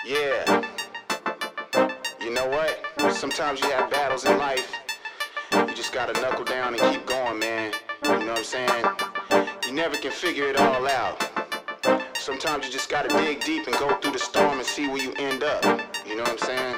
Yeah. You know what? Sometimes you have battles in life. You just gotta knuckle down and keep going, man. You know what I'm saying? You never can figure it all out. Sometimes you just gotta dig deep and go through the storm and see where you end up. You know what I'm saying?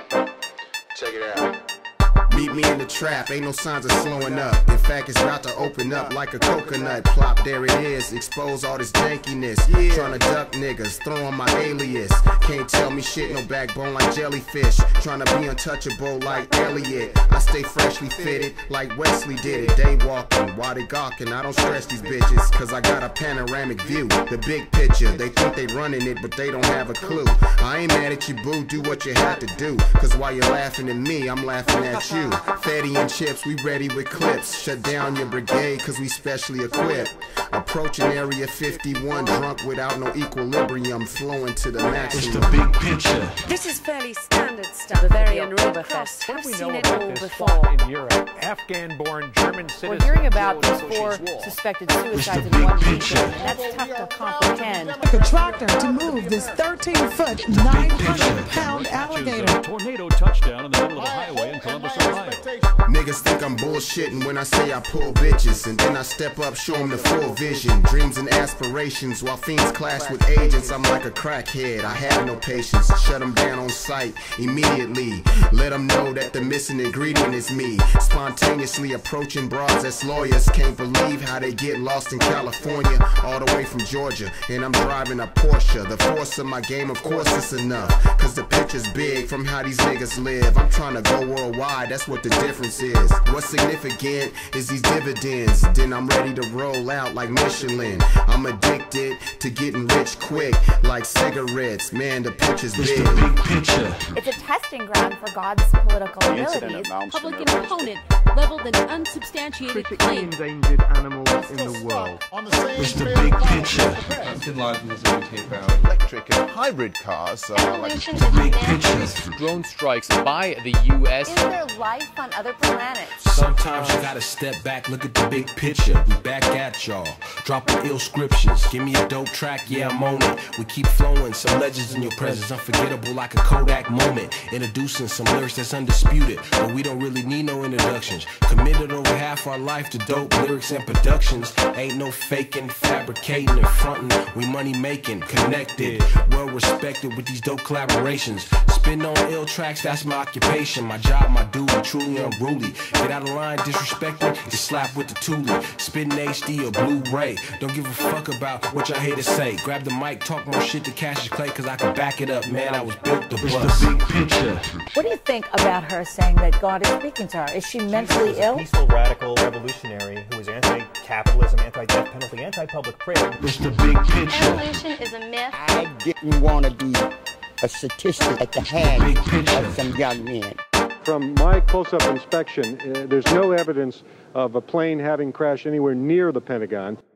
Check it out. Meet me in the trap, ain't no signs of slowing up. In fact, it's about to open up like a coconut. Plop, there it is, expose all this jankiness. Tryna duck niggas, throw on my alias. Can't tell me shit, no backbone like jellyfish. Tryna be untouchable like Elliot. I stay freshly fitted like Wesley did it. They walking while they gawking. I don't stress these bitches, cause I got a panoramic view. The big picture, they think they running it, but they don't have a clue. I ain't mad at you, boo, do what you have to do. Cause while you're laughing at me, I'm laughing at you. Fatty and chips, we ready with clips. Shut down your brigade, cause we specially equipped. Approaching area 51, drunk without no equilibrium, flowing to the maximum. It's the big picture. This is fairly standard stuff. Bavarian Roberfest. What I've do we seen know it about all this before. plot in Europe? Afghan-born German citizen. We're hearing about these killed four Sochi's wall. suspected suicides in big one picture. weekend, and that's tough to comprehend. A tractor to move this 13-foot, 900-pound alligator. A tornado touchdown in the middle of a highway in Columbus, Ohio. Niggas think I'm bullshitting when I say I pull bitches, and then I step up, show them the full vision. Dreams and aspirations, while fiends clash with agents. I'm like a crackhead, I have no patience. Shut them down on sight immediately. Let them know that the missing ingredient is me. Spontaneously approaching broads as lawyers. Can't believe how they get lost in California, all the way from Georgia. And I'm driving a Porsche. The force of my game, of course, it's enough. Cause the picture's big from how these niggas live. I'm trying to go worldwide, that's what the difference is. What's significant is these dividends. Then I'm ready to roll out like Michelin. I'm addicted to getting rich quick, like cigarettes. Man, the picture's It's big. the big picture. It's a testing ground for God's political abilities. Public opponent leveled an unsubstantiated claim. endangered animals in the world. It's the big picture. Bin Laden has a tape out. Electric and hybrid cars are like The big picture. Drone strikes by the U.S. Is there life on other planets? Sometimes you gotta step back, look at the big picture. We back at y'all, dropping ill scriptures. Give me a dope track, yeah, I'm on it. We keep flowing, some legends in your presence, unforgettable like a Kodak moment. Introducing some lyrics that's undisputed, but we don't really need no introductions. Committed over half our life to dope lyrics and productions. Ain't no faking, fabricating and fronting. We money making, connected, well respected with these dope collaborations. Spin on ill tracks, that's my occupation. My job, my duty, truly unruly. Get out of line, disrespecting, you slap with the toolie. Spitting HD or Blu-ray. Don't give a fuck about what y'all haters say. Grab the mic, talk more shit to Cassius Clay, cause I can back it up, man. I was built to It's bust. the big picture. What do you think about her saying that God is speaking to her? Is she mentally ill? Peaceful, radical, revolutionary who was anti-capitalism, anti-death penalty, anti-public prayer. It's the big picture. Evolution is a myth. I didn't want to be a statistic at the hand Big picture. of some young men. From my close-up inspection, there's no evidence of a plane having crashed anywhere near the Pentagon.